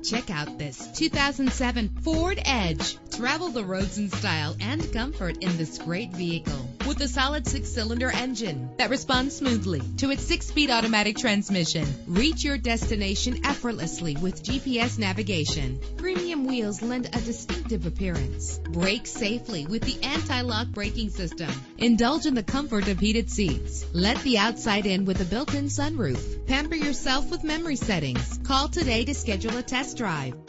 Check out this 2007 Ford Edge. Travel the roads in style and comfort in this great vehicle with a solid 6-cylinder engine that responds smoothly to its 6-speed automatic transmission. Reach your destination effortlessly with GPS navigation. Premium wheels lend a distinctive appearance. Brake safely with the anti-lock braking system. Indulge in the comfort of heated seats. Let the outside in with a built-in sunroof. Pamper yourself with memory settings. Call today to schedule a test drive.